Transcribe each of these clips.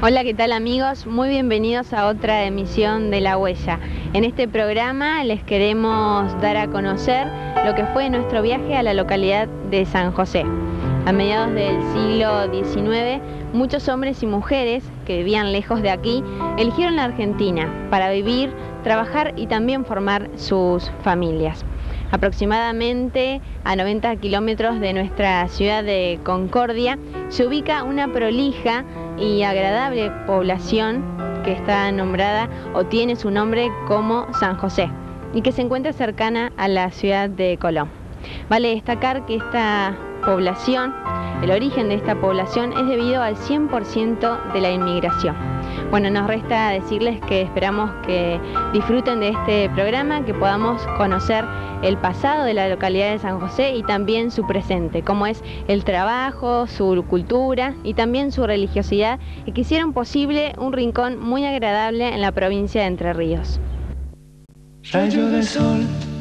Hola, ¿qué tal amigos? Muy bienvenidos a otra emisión de La Huella. En este programa les queremos dar a conocer lo que fue nuestro viaje a la localidad de San José. A mediados del siglo XIX, muchos hombres y mujeres que vivían lejos de aquí eligieron la Argentina para vivir, trabajar y también formar sus familias. Aproximadamente a 90 kilómetros de nuestra ciudad de Concordia se ubica una prolija y agradable población que está nombrada o tiene su nombre como San José y que se encuentra cercana a la ciudad de Colón. Vale destacar que esta población, el origen de esta población es debido al 100% de la inmigración. Bueno, nos resta decirles que esperamos que disfruten de este programa, que podamos conocer el pasado de la localidad de San José y también su presente, como es el trabajo, su cultura y también su religiosidad, y que hicieron posible un rincón muy agradable en la provincia de Entre Ríos. Rayo de sol,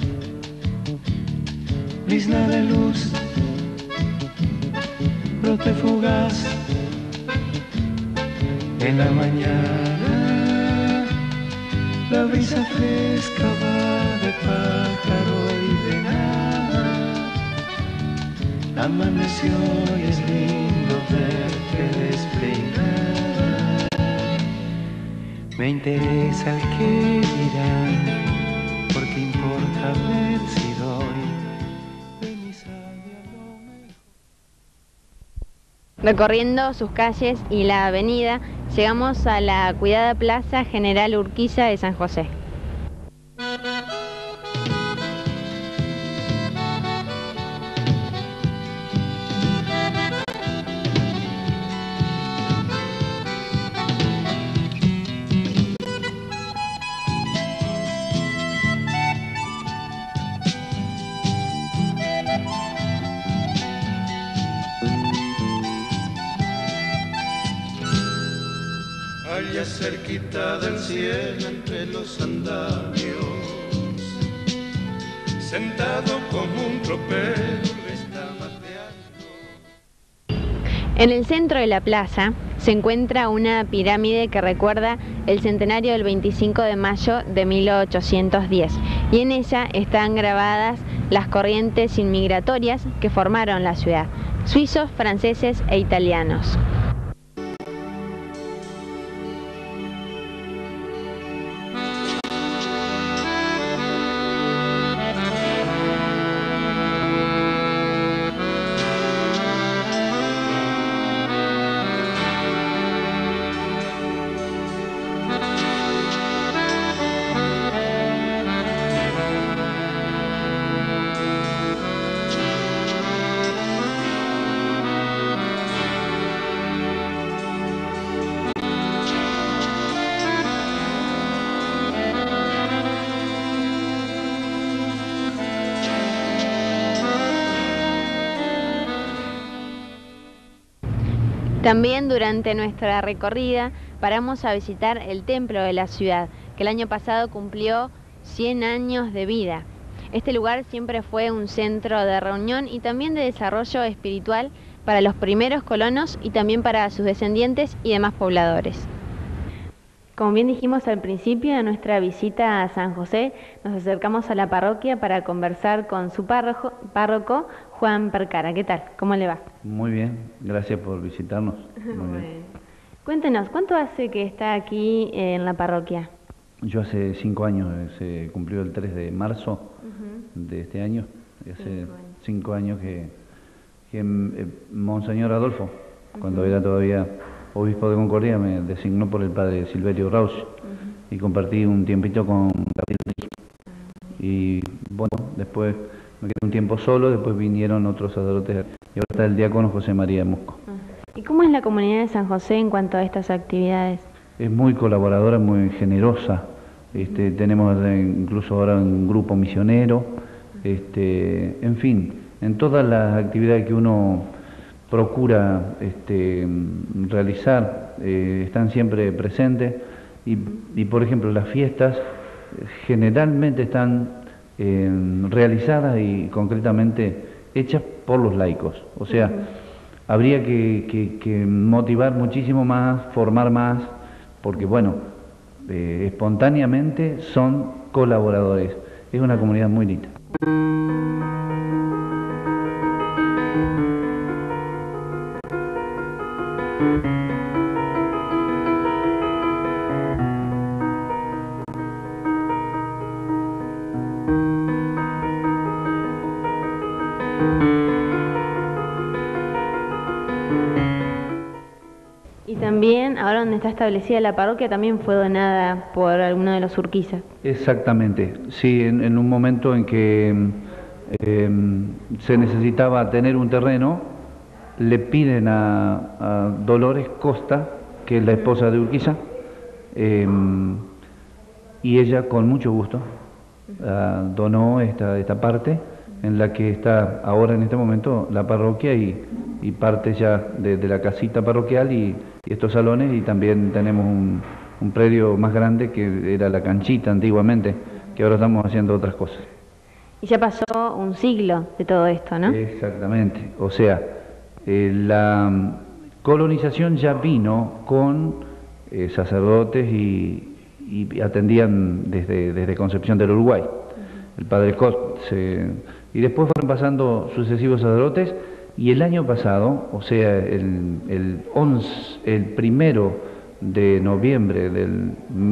brisna de luz, brote fugaz en la mañana, la brisa fresca va de pájaro y de nada. Amaneció y es lindo verte despeinada. Me interesa el que dirán, porque importa ver si doy de mi savia lo mejor. Recorriendo sus calles y la avenida, llegamos a la cuidada Plaza General Urquiza de San José. Allá cerquita del cielo entre los andamios, sentado como un tropero le está mateando. En el centro de la plaza se encuentra una pirámide que recuerda el centenario del 25 de mayo de 1810 y en ella están grabadas las corrientes inmigratorias que formaron la ciudad, suizos, franceses e italianos. También durante nuestra recorrida paramos a visitar el templo de la ciudad, que el año pasado cumplió 100 años de vida. Este lugar siempre fue un centro de reunión y también de desarrollo espiritual para los primeros colonos y también para sus descendientes y demás pobladores. Como bien dijimos al principio de nuestra visita a San José, nos acercamos a la parroquia para conversar con su párroco, Juan Percara. ¿Qué tal? ¿Cómo le va? Muy bien, gracias por visitarnos. Muy bien. Cuéntenos, ¿cuánto hace que está aquí en la parroquia? Yo hace 5 años, se cumplió el 3 de marzo de este año, y hace 5 años que Monseñor Adolfo, cuando era todavía obispo de Concordia, me designó por el padre Silverio Rauch y compartí un tiempito con Gabriel. Y bueno, después me quedé un tiempo solo, después vinieron otros sacerdotes y ahora está el diácono José María Musco. ¿Y cómo es la comunidad de San José en cuanto a estas actividades? Es muy colaboradora, muy generosa. Tenemos incluso ahora un grupo misionero, en fin, en todas las actividades que uno procura realizar, están siempre presentes y por ejemplo las fiestas generalmente están realizadas y concretamente hechas por los laicos, o sea, habría que motivar muchísimo más, formar más, porque bueno, espontáneamente son colaboradores. Es una comunidad muy linda. Y también, ahora donde está establecida la parroquia, también fue donada por alguno de los Urquiza. Exactamente, sí, en un momento en que se necesitaba tener un terreno, le piden a Dolores Costa, que es la esposa de Urquiza, y ella con mucho gusto donó esta parte en la que está ahora en este momento la parroquia y parte ya de la casita parroquial y estos salones, y también tenemos un predio más grande que era la canchita antiguamente, que ahora estamos haciendo otras cosas. Y ya pasó un siglo de todo esto, ¿no? Exactamente, o sea, la colonización ya vino con sacerdotes y atendían desde Concepción del Uruguay, el padre Cot, y después fueron pasando sucesivos sacerdotes, y el año pasado, o sea, el 1 de noviembre del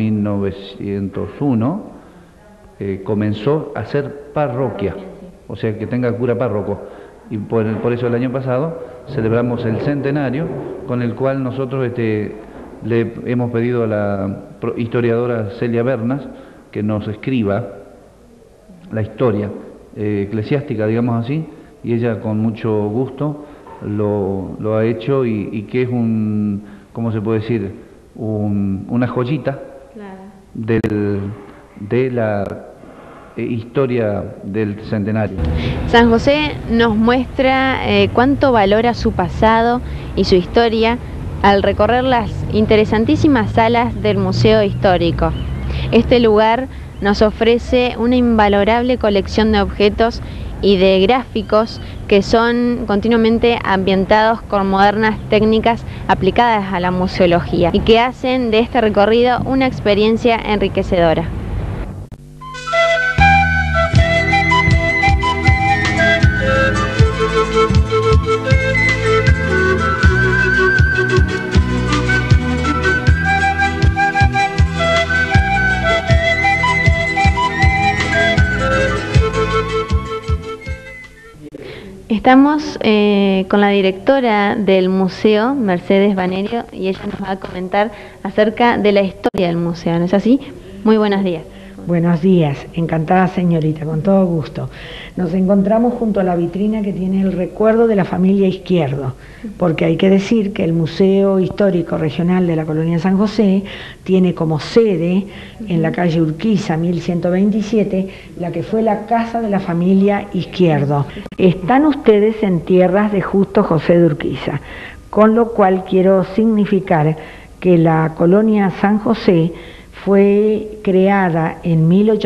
1901, comenzó a ser parroquia, o sea, que tenga cura párroco, y por eso el año pasado celebramos el centenario, con el cual nosotros le hemos pedido a la historiadora Celia Bernas que nos escriba la historia eclesiástica, digamos así, y ella con mucho gusto lo ha hecho, y que es ¿cómo se puede decir? Una joyita, claro, de la historia del centenario. San José nos muestra cuánto valora su pasado y su historia al recorrer las interesantísimas salas del Museo Histórico. Este lugar nos ofrece una invalorable colección de objetos y de gráficos que son continuamente ambientados con modernas técnicas aplicadas a la museología y que hacen de este recorrido una experiencia enriquecedora. Estamos con la directora del museo, Mercedes Banerio, y ella nos va a comentar acerca de la historia del museo, ¿no es así? Muy buenos días. Buenos días, encantada señorita, con todo gusto. Nos encontramos junto a la vitrina que tiene el recuerdo de la familia Izquierdo, porque hay que decir que el Museo Histórico Regional de la Colonia San José tiene como sede en la calle Urquiza 1127 la que fue la casa de la familia Izquierdo. Están ustedes en tierras de Justo José de Urquiza, con lo cual quiero significar que la Colonia San José fue creada en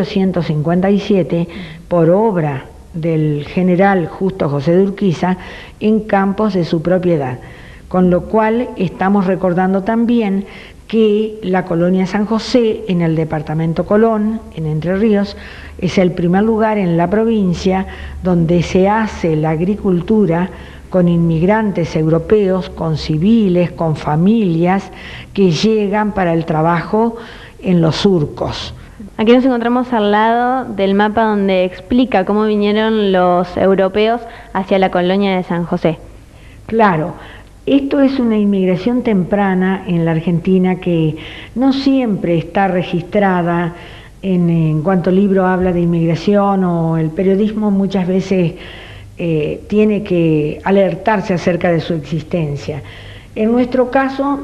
1857 por obra del general Justo José de Urquiza en campos de su propiedad, con lo cual estamos recordando también que la Colonia San José en el departamento Colón, en Entre Ríos, es el primer lugar en la provincia donde se hace la agricultura con inmigrantes europeos, con civiles, con familias que llegan para el trabajo en los surcos. Aquí nos encontramos al lado del mapa donde explica cómo vinieron los europeos hacia la colonia de San José. Claro, esto es una inmigración temprana en la Argentina que no siempre está registrada en cuanto el libro habla de inmigración, o el periodismo muchas veces tiene que alertarse acerca de su existencia. En nuestro caso,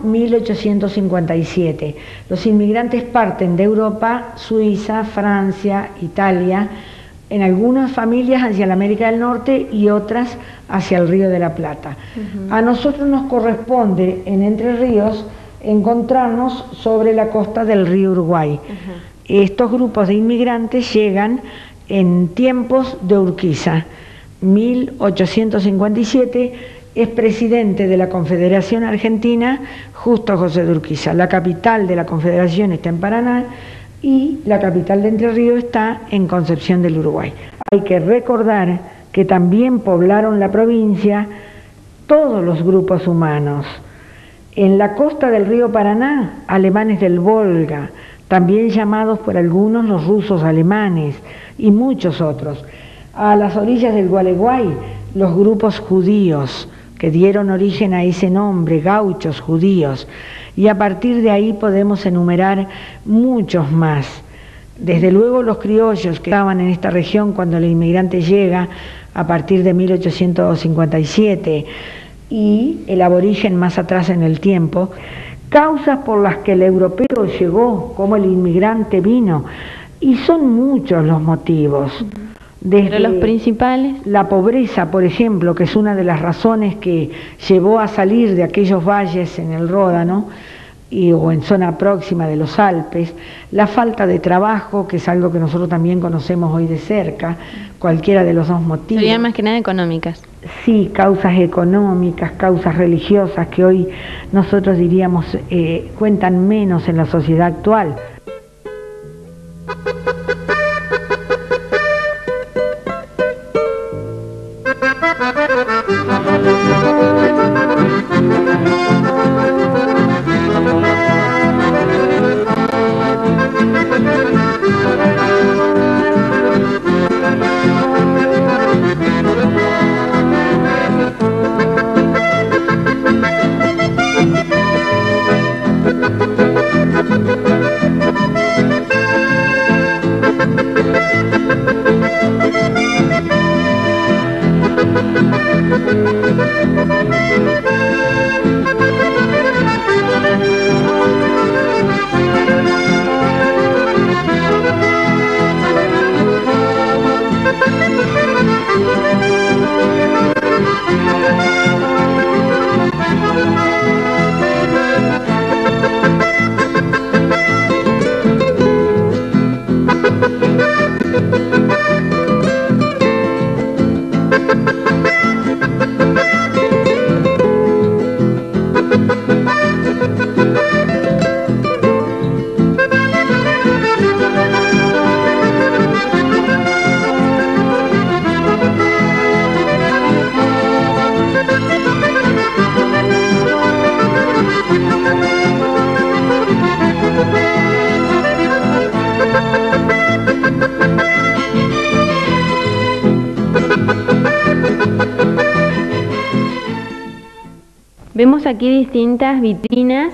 1857. Los inmigrantes parten de Europa, Suiza, Francia, Italia, en algunas familias hacia la América del Norte y otras hacia el Río de la Plata. A nosotros nos corresponde, en Entre Ríos, encontrarnos sobre la costa del río Uruguay. Estos grupos de inmigrantes llegan en tiempos de Urquiza, 1857, es presidente de la Confederación Argentina Justo José de Urquiza. La capital de la Confederación está en Paraná y la capital de Entre Ríos está en Concepción del Uruguay. Hay que recordar que también poblaron la provincia todos los grupos humanos. En la costa del río Paraná, alemanes del Volga, también llamados por algunos los rusos alemanes, y muchos otros. A las orillas del Gualeguay, los grupos judíos, que dieron origen a ese nombre, gauchos judíos, y a partir de ahí podemos enumerar muchos más. Desde luego los criollos que estaban en esta región cuando el inmigrante llega a partir de 1857 y el aborigen más atrás en el tiempo, causas por las que el europeo llegó, como el inmigrante vino, y son muchos los motivos. Desde los principales, la pobreza, por ejemplo, que es una de las razones que llevó a salir de aquellos valles en el Ródano o en zona próxima de los Alpes, la falta de trabajo, que es algo que nosotros también conocemos hoy de cerca, cualquiera de los dos motivos. Serían más que nada económicas. Sí, causas económicas, causas religiosas, que hoy nosotros diríamos cuentan menos en la sociedad actual. Vemos aquí distintas vitrinas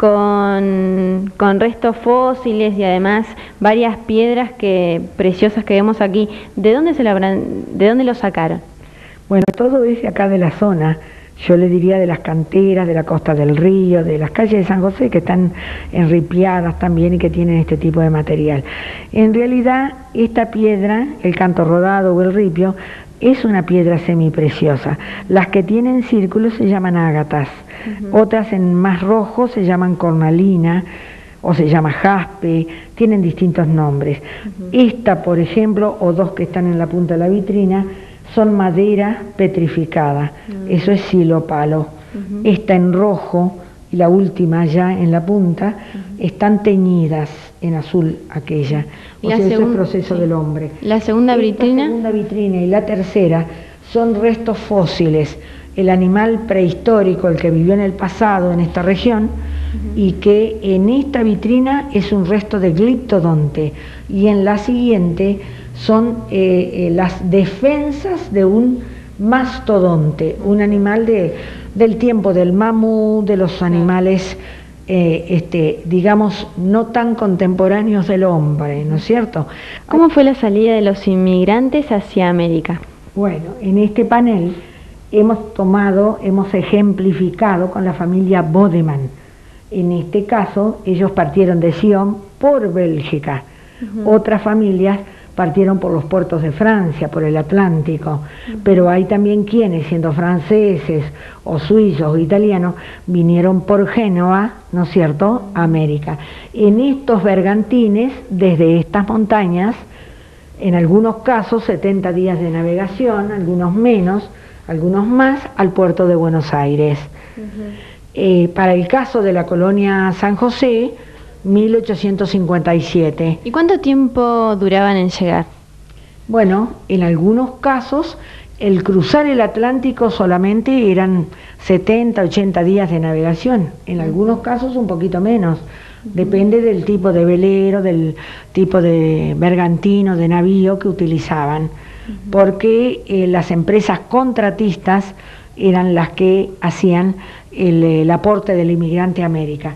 con restos fósiles y además varias piedras preciosas que vemos aquí. ¿De dónde lo sacaron? Bueno, todo es de acá de la zona. Yo le diría de las canteras, de la costa del río, de las calles de San José, que están enripiadas también y que tienen este tipo de material. En realidad, esta piedra, el canto rodado o el ripio, es una piedra semipreciosa. Las que tienen círculos se llaman ágatas, otras en más rojo se llaman cornalina o se llama jaspe, tienen distintos nombres. Esta, por ejemplo, o dos que están en la punta de la vitrina, son madera petrificada, eso es silopalo. Esta en rojo y la última ya en la punta están teñidas en azul aquella. O sea, eso es proceso del hombre. La segunda vitrina. La segunda vitrina y la tercera son restos fósiles. El animal prehistórico, el que vivió en el pasado en esta región, y que en esta vitrina es un resto de gliptodonte, y en la siguiente son las defensas de un mastodonte, un animal del tiempo del mamut, de los animales digamos, no tan contemporáneos del hombre, ¿no es cierto? ¿Cómo fue la salida de los inmigrantes hacia América? Bueno, en este panel hemos ejemplificado con la familia Bodeman. En este caso, ellos partieron de Sion por Bélgica. Otras familias partieron por los puertos de Francia, por el Atlántico, pero hay también quienes, siendo franceses o suizos o italianos, vinieron por Génova, ¿no es cierto?, a América. En estos bergantines, desde estas montañas, en algunos casos 70 días de navegación, algunos menos, algunos más al puerto de Buenos Aires. Para el caso de la colonia San José, 1857. ¿Y cuánto tiempo duraban en llegar? Bueno, en algunos casos el cruzar el Atlántico solamente eran 70, 80 días de navegación, en algunos casos un poquito menos, depende del tipo de velero, del tipo de bergantino, de navío que utilizaban, porque las empresas contratistas eran las que hacían el aporte del inmigrante a América.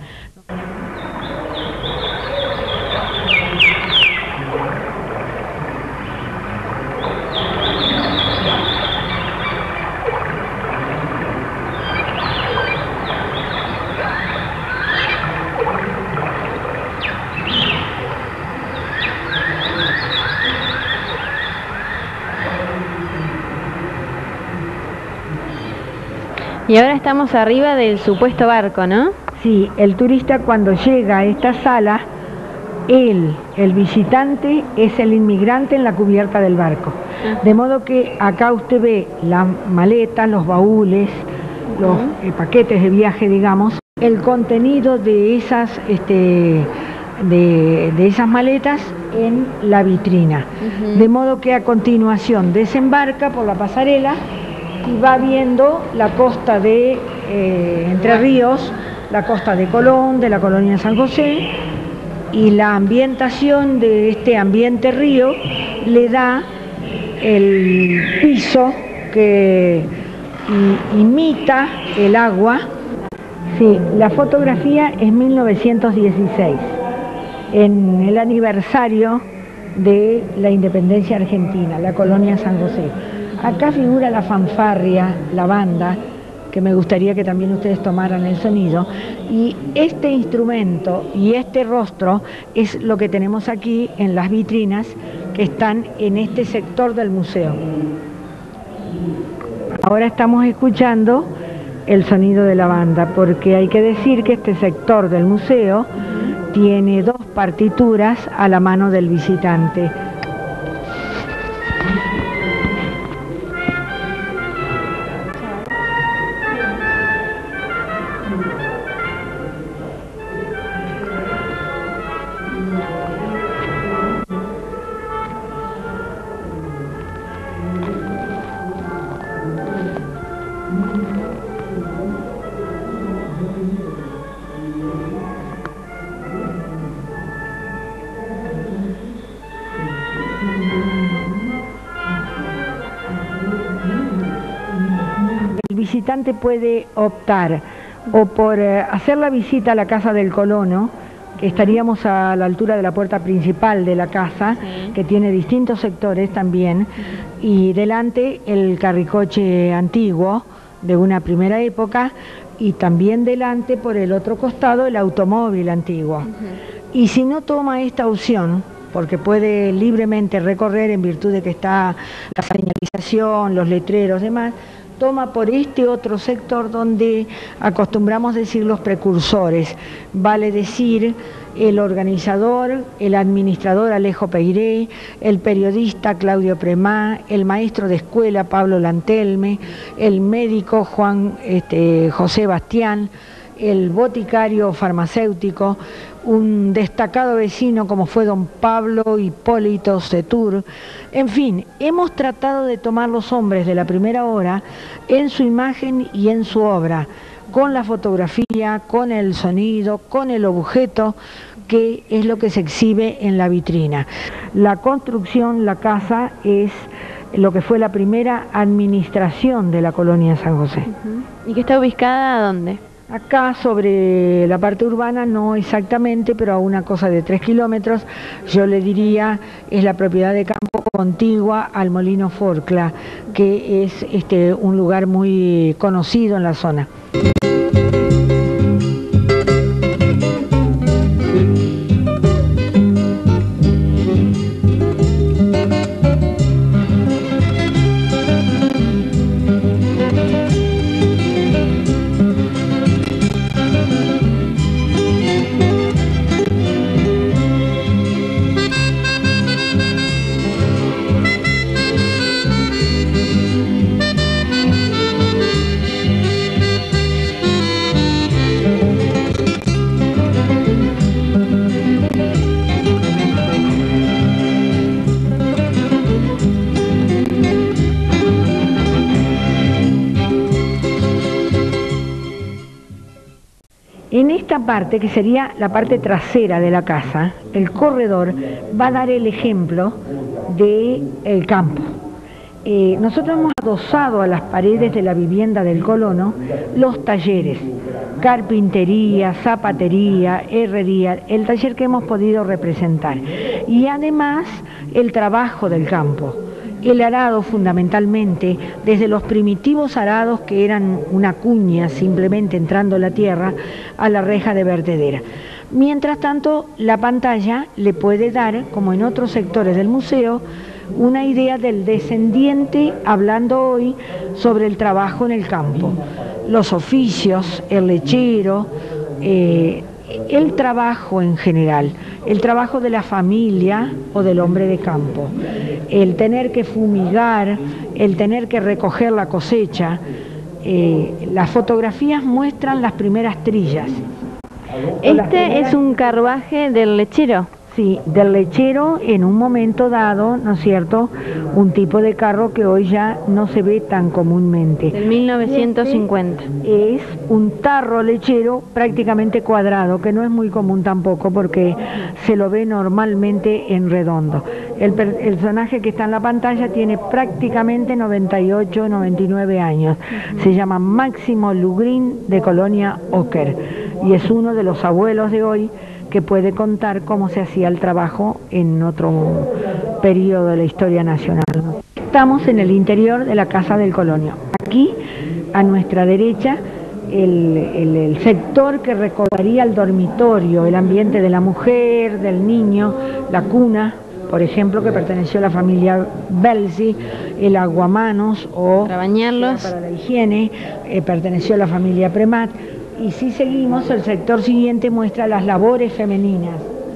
Y ahora estamos arriba del supuesto barco, ¿no? Sí, el turista cuando llega a esta sala, el visitante, es el inmigrante en la cubierta del barco. De modo que acá usted ve las maletas, los baúles, los paquetes de viaje, digamos, el contenido de esas, de esas maletas en la vitrina. De modo que a continuación desembarca por la pasarela y va viendo la costa de Entre Ríos, la costa de Colón, de la colonia San José, y la ambientación de este ambiente río le da el piso que imita el agua. Sí, la fotografía es 1916, en el aniversario de la independencia argentina, la colonia San José. Acá figura la fanfarria, la banda, que me gustaría que también ustedes tomaran el sonido, y este instrumento y este rostro es lo que tenemos aquí en las vitrinas que están en este sector del museo. Ahora estamos escuchando el sonido de la banda, porque hay que decir que este sector del museo tiene dos partituras a la mano del visitante. El visitante puede optar o por hacer la visita a la casa del colono, que estaríamos a la altura de la puerta principal de la casa, que tiene distintos sectores también, y delante el carricoche antiguo de una primera época, y también delante por el otro costado el automóvil antiguo. Y si no toma esta opción, porque puede libremente recorrer en virtud de que está la señalización, los letreros, demás, toma por este otro sector donde acostumbramos decir los precursores, vale decir el organizador, el administrador Alejo Peiré, el periodista Claudio Premá, el maestro de escuela Pablo Lantelme, el médico Juan José Bastián, el boticario farmacéutico, un destacado vecino como fue don Pablo Hipólito Setur. En fin, hemos tratado de tomar los hombres de la primera hora en su imagen y en su obra, con la fotografía, con el sonido, con el objeto, que es lo que se exhibe en la vitrina. La construcción, la casa, es lo que fue la primera administración de la colonia San José. ¿Y que está ubicada dónde? Acá sobre la parte urbana no exactamente, pero a una cosa de 3 kilómetros, yo le diría, es la propiedad de campo contigua al Molino Forcla, que es un lugar muy conocido en la zona. En esta parte, que sería la parte trasera de la casa, el corredor va a dar el ejemplo del campo. Nosotros hemos adosado a las paredes de la vivienda del colono los talleres, carpintería, zapatería, herrería, el taller que hemos podido representar. Y además el trabajo del campo. El arado fundamentalmente, desde los primitivos arados que eran una cuña simplemente entrando la tierra a la reja de vertedera. Mientras tanto, la pantalla le puede dar, como en otros sectores del museo, una idea del descendiente hablando hoy sobre el trabajo en el campo, los oficios, el lechero, el trabajo en general, el trabajo de la familia o del hombre de campo, el tener que fumigar, el tener que recoger la cosecha. Las fotografías muestran las primeras trillas. Este es un carruaje del lechero. Sí, del lechero en un momento dado, ¿no es cierto?, un tipo de carro que hoy ya no se ve tan comúnmente. Del 1950. Es un tarro lechero prácticamente cuadrado, que no es muy común tampoco porque se lo ve normalmente en redondo. El personaje que está en la pantalla tiene prácticamente 98, 99 años. Se llama Máximo Lugrin de Colonia Oker y es uno de los abuelos de hoy que puede contar cómo se hacía el trabajo en otro periodo de la historia nacional. Estamos en el interior de la Casa del Colonio. Aquí, a nuestra derecha, el sector que recordaría el dormitorio, el ambiente de la mujer, del niño, la cuna, por ejemplo, que perteneció a la familia Belsi, el aguamanos o para bañarlos, para la higiene, perteneció a la familia Premat. Y si seguimos, el sector siguiente muestra las labores femeninas.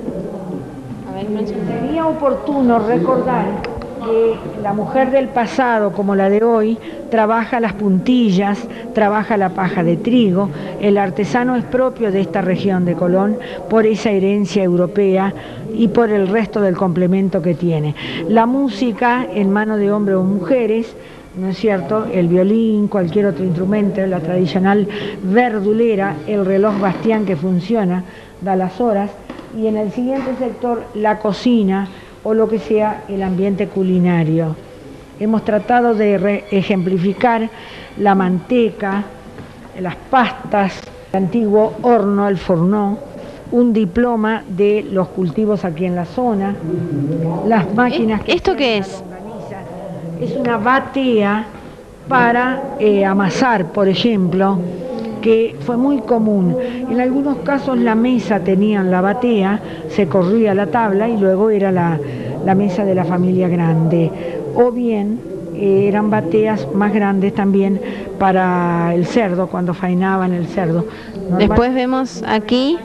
Sería oportuno recordar que la mujer del pasado, como la de hoy, trabaja las puntillas, trabaja la paja de trigo. El artesano es propio de esta región de Colón por esa herencia europea y por el resto del complemento que tiene. La música en mano de hombres o mujeres, ¿no es cierto?, el violín, cualquier otro instrumento, la tradicional verdulera, el reloj Bastián que funciona, da las horas, y en el siguiente sector la cocina o lo que sea el ambiente culinario. Hemos tratado de ejemplificar la manteca, las pastas, el antiguo horno, el fornó, un diploma de los cultivos aquí en la zona, las máquinas que... ¿Esto qué es? Es una batea para amasar, por ejemplo, que fue muy común. En algunos casos la mesa tenían la batea, se corría la tabla y luego era la mesa de la familia grande. O bien eran bateas más grandes también para el cerdo, cuando faenaban el cerdo. Después vemos aquí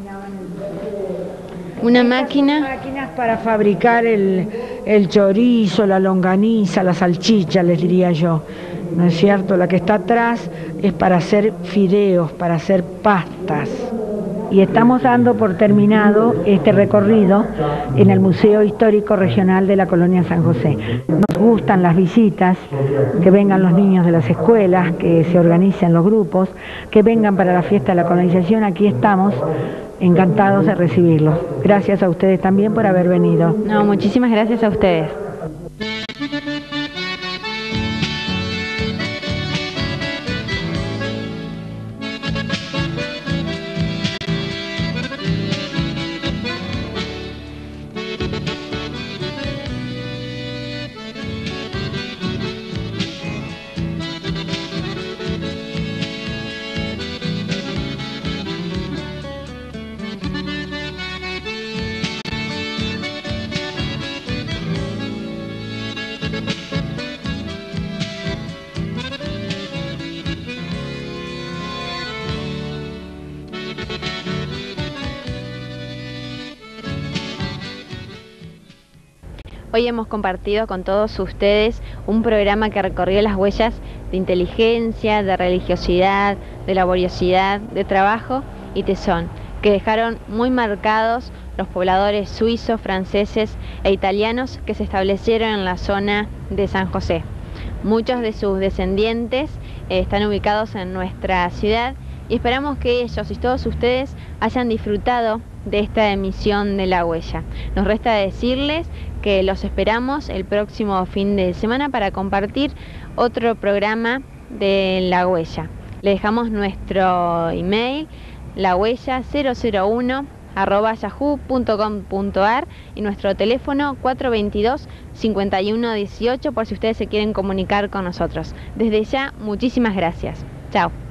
una máquina. Máquinas para fabricar el chorizo, la longaniza, la salchicha, les diría yo, ¿no es cierto? La que está atrás es para hacer fideos, para hacer pastas. Y estamos dando por terminado este recorrido en el Museo Histórico Regional de la Colonia San José. Nos gustan las visitas, que vengan los niños de las escuelas, que se organicen los grupos, que vengan para la fiesta de la colonización. Aquí estamos, encantados de recibirlos. Gracias a ustedes también por haber venido. No, muchísimas gracias a ustedes. Hoy hemos compartido con todos ustedes un programa que recorrió las huellas de inteligencia, de religiosidad, de laboriosidad, de trabajo y tesón, que dejaron muy marcados los pobladores suizos, franceses e italianos que se establecieron en la zona de San José. Muchos de sus descendientes están ubicados en nuestra ciudad y esperamos que ellos y todos ustedes hayan disfrutado de esta emisión de La Huella. Nos resta decirles que los esperamos el próximo fin de semana para compartir otro programa de La Huella. Le dejamos nuestro email, lahuella001@yahoo.com.ar y nuestro teléfono 422-5118 por si ustedes se quieren comunicar con nosotros. Desde ya, muchísimas gracias. Chao.